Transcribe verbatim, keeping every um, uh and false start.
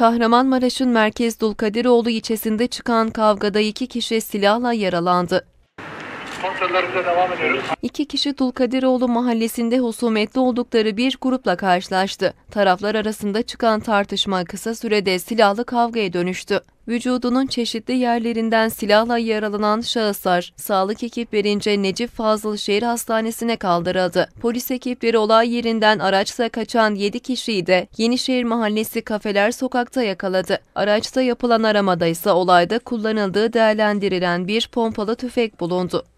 Kahramanmaraş'ın Merkez Dulkadiroğlu ilçesinde çıkan kavgada iki kişi silahla yaralandı. Kontrollerimize devam ediyoruz. İki kişi Dulkadiroğlu mahallesinde husumetli oldukları bir grupla karşılaştı. Taraflar arasında çıkan tartışma kısa sürede silahlı kavgaya dönüştü. Vücudunun çeşitli yerlerinden silahla yaralanan şahıslar sağlık ekiplerince Necip Fazıl Şehir Hastanesi'ne kaldırıldı. Polis ekipleri olay yerinden araçla kaçan yedi kişiyi de Yenişehir Mahallesi Kafeler Sokak'ta yakaladı. Araçta yapılan aramada ise olayda kullanıldığı değerlendirilen bir pompalı tüfek bulundu.